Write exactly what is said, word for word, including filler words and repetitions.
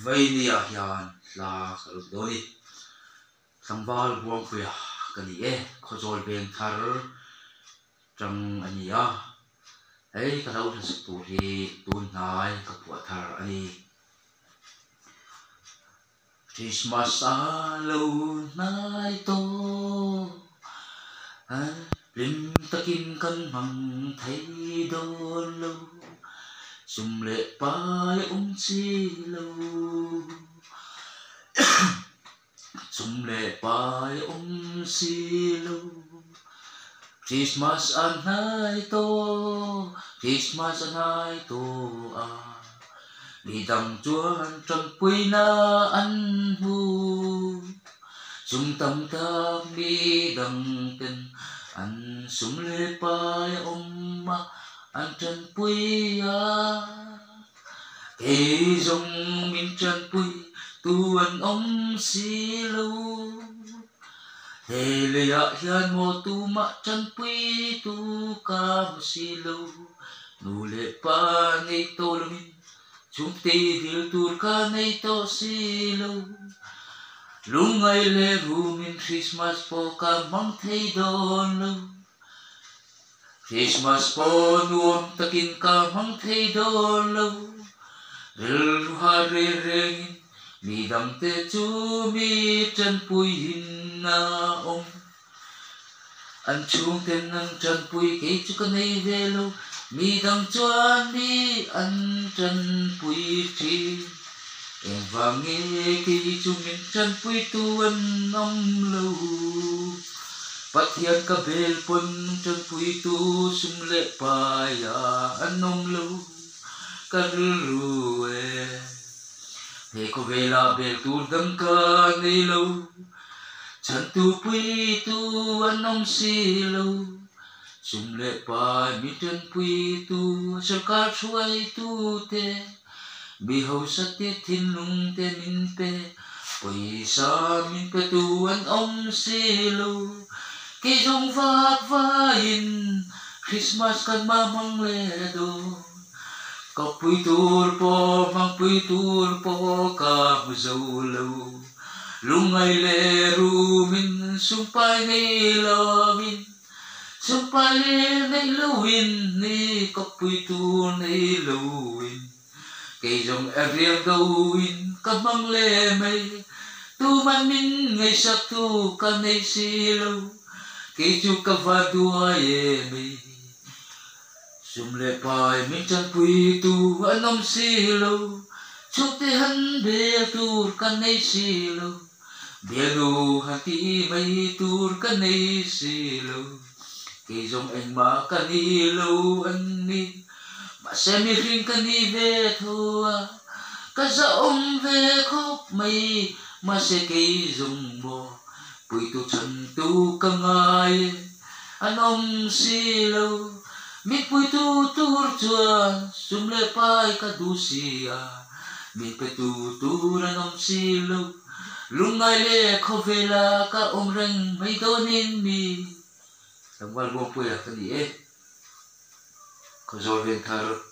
vây ni à hiền là cái đó đi sang vào buông quỳ cái gì ấy khó rồi bên thar trong anh ấy à ấy cái đâu là sự tu thì tu này cái bộ thar anh ấy Christmas à lâu nay to rim takin kan mang thấy đôi lâu sum lệ pai um chi lâu sum lệ pai um chi lâu Christmas an hai to Christmas an hai to à đi đằng chuan trăng quỳ na ăn hu sum tâm tham đi đằng tình anh sum lệ pai om ma anh trần quỳ à thế dòng min trần quỳ tu anh ông xí lâu thế lệ ạ hiền mô tu ma trần quỳ tu ca mà xí lâu nu lệ pa ngay tô là min chúng ti điều tu ca ngay tô xí lâu lúc ngày lễ ru min Christmas po ca mang thấy đón lâu Christmas po nuông takin ka mang thấy đón lâu ril ha re rengin mi dam te chu mi chân pui hin na om an chung ten nang chân pui ke chu ka nei ve lo mi dam chuan mi an chân pui thi em vang nghe ki chu min chân pui tu an om lo Pat hian ka bel pon chân pui tu sum lệ pa ya an om lo ka ru e he ko vela bel tu dam ka nei lo chân tu pui tu an om si lo sum lệ pa mi chân pui tu sal ka chuai tu te bi ho sa te thin lung te min pe pui sa min pe tu an om si lo ki jong vak va in Christmas kan ma mang le do ka pui tur po mang pui tur po ka mu zo lo lungai le ru min sum pai nei lo min sum pai le nei lo win ni ka pui tu nei lo win ki jong a riang do win ka mang le mai tu man min ngai sak tu ka nei si lo ki chu ka va dua ye mi sum le pai mi chan pui tu anom si lo chu te han be tu kan nei si lo be lu ha ti mai tu kan nei si lo ki jong anh ma kan ni lo an ni ma se mi ring kan ni ve thua ka za om ve khop mai ma se ki jong bo pui tu chân tu ka ngai an om si lo mi pui tu tur chua sum le pai ka du si a mi pe tu tu an om si lo lungai le kho vela ka om reng mai do nin mi tang wal bo pui a ka ni e ko zo ven thar